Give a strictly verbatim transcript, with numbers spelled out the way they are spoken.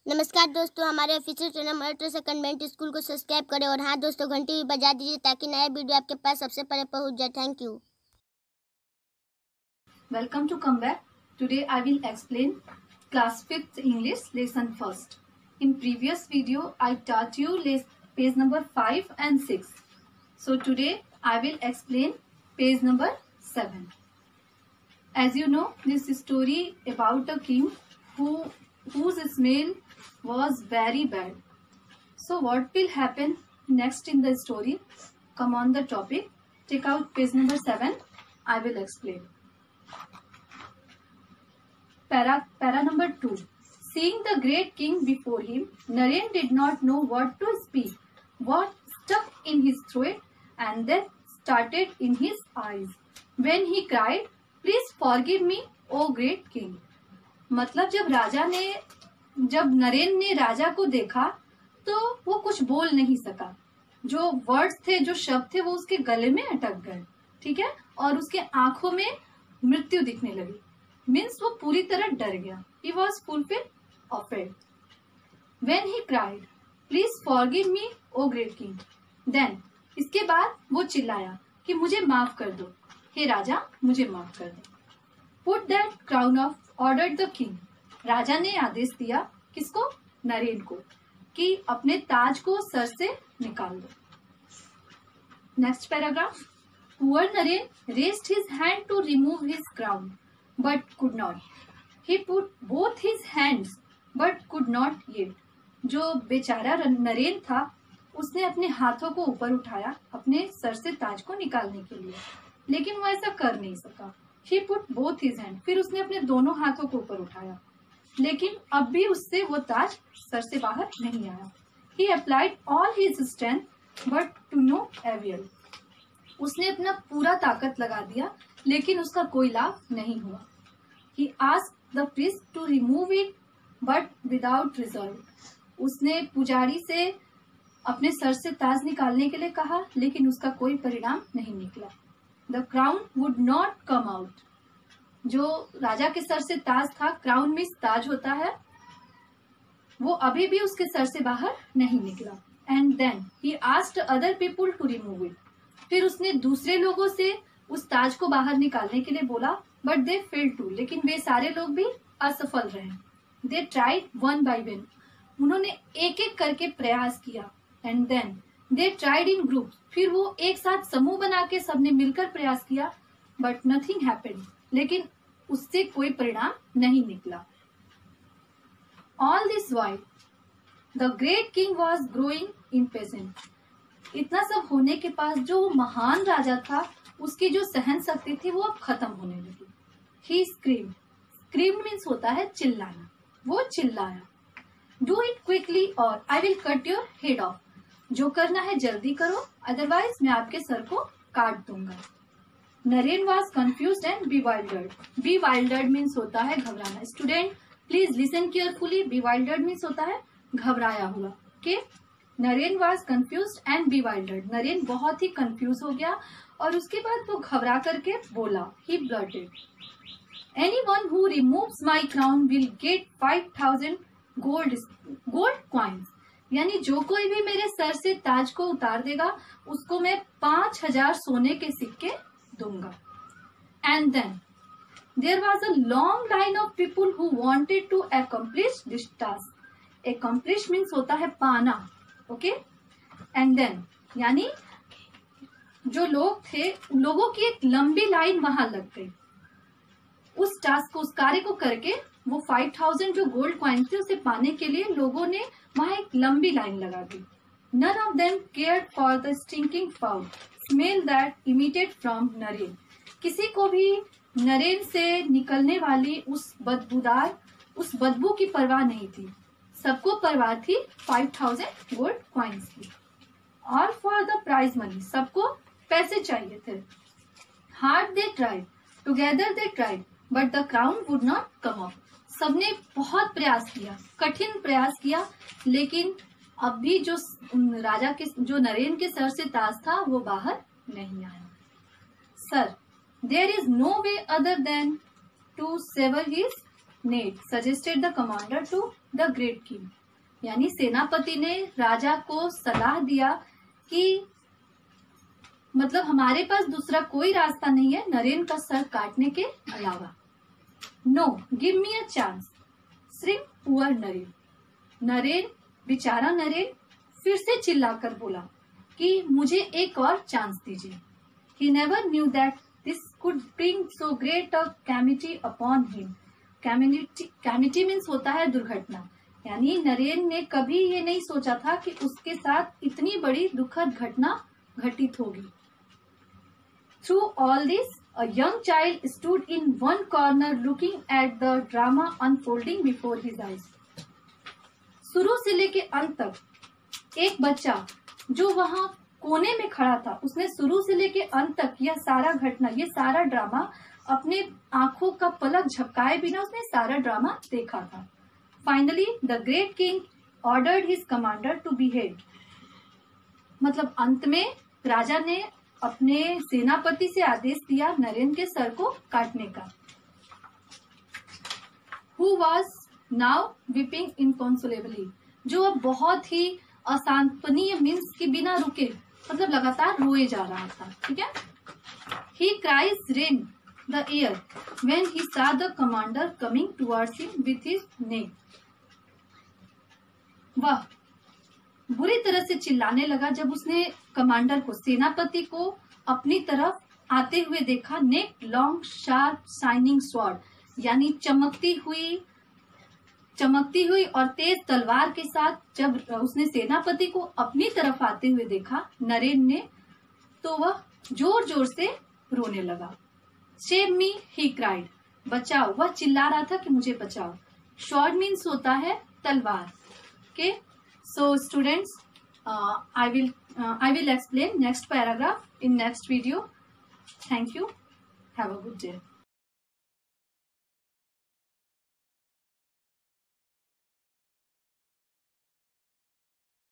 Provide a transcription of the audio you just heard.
नमस्कार दोस्तों, हमारे official channel Maratha second convent school को सब्सक्राइब करें और हाँ दोस्तों, घंटी भी बजा दीजिए ताकि नया वीडियो आपके पास सबसे पहले पहुंच जाए। Thank you. Welcome to come back. Today I will explain class fifth English lesson first. In previous video I taught you page number five and six. So today I will explain page number seven. As you know, this story about a king who whose smell was very bad. So what will happen next in the story? Come on the topic. Take out page number seven. I will explain. Para, para number two. Seeing the great king before him, Naren did not know what to speak. What stuck in his throat and then started in his eyes. When he cried, "Please forgive me, O great king." मतलब जब राजा ने जब नरेन ने राजा को देखा तो वो कुछ बोल नहीं सका। जो वर्ड्स थे, जो शब्द थे, वो उसके गले में अटक गए, ठीक है, और उसके आंखों में मृत्यु दिखने लगी। मीन्स वो पूरी तरह डर गया। He was fulfilled afraid. When he cried, "Please forgive me, O great king." Then इसके बाद वो चिल्लाया कि मुझे माफ कर दो, हे राजा, मुझे माफ कर दो। Put that crown off, ordered the king. राजा ने आदेश दिया, किसको? नरेन को, कि अपने ताज को सर से निकाल दो। Next paragraph. Poor Naren raised his hand to remove his crown, but could not. He put both his hands, but could not yet. जो बेचारा नरेन था, उसने अपने हाथों को ऊपर उठाया अपने सर से ताज को निकालने के लिए, लेकिन वो ऐसा कर नहीं सका। He put both his hands. फिर उसने अपने दोनों हाथों को ऊपर उठाया, लेकिन अब भी उससे वो ताज सर से बाहर नहीं आया। He applied all his strength, but to no avail. उसने अपना पूरा ताकत लगा दिया, लेकिन उसका कोई लाभ नहीं हुआ। He asked the priest to remove it, but without result. उसने पुजारी से अपने सर से ताज निकालने के लिए कहा, लेकिन उसका कोई परिणाम नहीं निकला। The crown would not come out. जो राजा के सर से ताज था, क्राउन मीन्स ताज होता है, वो अभी भी उसके सर से बाहर नहीं निकला। And then he asked other people to remove it. फिर उसने दूसरे लोगों से उस ताज को बाहर निकालने के लिए बोला, but they failed to. लेकिन वे सारे लोग भी असफल रहे। They tried one by one. उन्होंने एक एक करके प्रयास किया। And then they tried in groups. फिर वो एक साथ समूह बना के सबने मिलकर प्रयास किया, but nothing happened. लेकिन उससे कोई परिणाम नहीं निकला। All this while, the great king was growing impatient. इतना सब होने के पास जो महान राजा था, उसकी जो सहन शक्ति थी वो अब खत्म होने लगी। He screamed. Screamed means होता है चिल्लाना। वो चिल्लाया, Do it quickly or I will cut your head off. जो करना है जल्दी करो, अदरवाइज मैं आपके सर को काट दूंगा। Naren was confused and bewildered. bewildered means होता है घबराना। Student please listen carefully. bewildered means होता है घबराया हुआ। के Naren was confused and bewildered. Naren बहुत ही कंफ्यूज हो गया और उसके बाद वो घबरा करके बोला, he blurted, "Anyone who removes my crown will get five thousand gold gold coins." यानी जो कोई भी मेरे सर से ताज को उतार देगा, उसको मैं पांच हजार सोने के सिक्के दूंगा। And then there was a long line of people who wanted to accomplish this task. Accomplish means होता है पाना, ओके। एंड देन यानी जो लोग थे, लोगों की एक लंबी लाइन वहां लग गई। उस टास्क को, उस कार्य को करके वो फाइव थाउजेंड जो गोल्ड कॉइन थे उसे पाने के लिए लोगों ने वहां एक लंबी लाइन लगा दी। None of them cared for the stinking foul smell that emanated from Naren. किसी को भी नरेन से निकलने वाली उस बदबूदार उस बदबू की परवाह नहीं थी। सबको परवाह थी फाइव थाउजेंड गोल्ड कॉइन्स की। All for the prize money. सबको पैसे चाहिए थे। Hard they tried, together they tried, but the crown would not come off. सबने बहुत प्रयास किया, कठिन प्रयास किया, लेकिन अब भी जो राजा के जो नरेन के सर से ताज था वो बाहर नहीं आया। Sir, there is no way other than to sever his neck, suggested the commander to the great king, यानी सेनापति ने राजा को सलाह दिया कि मतलब हमारे पास दूसरा कोई रास्ता नहीं है नरेन का सर काटने के अलावा। No, give me a chance, shrink poor Naren. Naren, बेचारा नरेन फिर से चिल्लाकर बोला कि मुझे एक और चांस दीजिए। He never knew that this could bring so great a calamity upon him. Calamity, calamity means होता है दुर्घटना, यानी नरेन ने कभी ये नहीं सोचा था कि उसके साथ इतनी बड़ी दुखद घटना घटित होगी। Through all this, a young child stood in one corner looking at the drama unfolding before his eyes. शुरू से लेके अंत तक एक बच्चा जो वहां कोने में खड़ा था, उसने शुरू से लेके अंत तक यह सारा घटना, ये सारा ड्रामा अपने आंखों का पलक झपकाए बिना उसने सारा ड्रामा देखा था। Finally the great king ordered his commander to behead, मतलब अंत में राजा ने अपने सेनापति से आदेश दिया नरेन के सर को काटने का। Who was now weeping inconsolably, जो अब बहुत ही असांत्वनीय मीन्स के बिना रुके मतलब लगातार रोए जा रहा था। ठीक है। He cries rent the air when he saw the commander coming towards him with his neck. वह बुरी तरह से चिल्लाने लगा जब उसने कमांडर को, सेनापति को अपनी तरफ आते हुए देखा। Neck long sharp shining sword, यानी चमकती हुई चमकती हुई और तेज तलवार के साथ जब उसने सेनापति को अपनी तरफ आते हुए देखा नरेन ने, तो वह जोर जोर से रोने लगा। सेव मी, ही क्राइड, बचाओ, वह चिल्ला रहा था कि मुझे बचाओ। स्वॉर्ड मीन्स होता है तलवार के। So students, I will I will explain next paragraph in next video. Thank you, have a good day.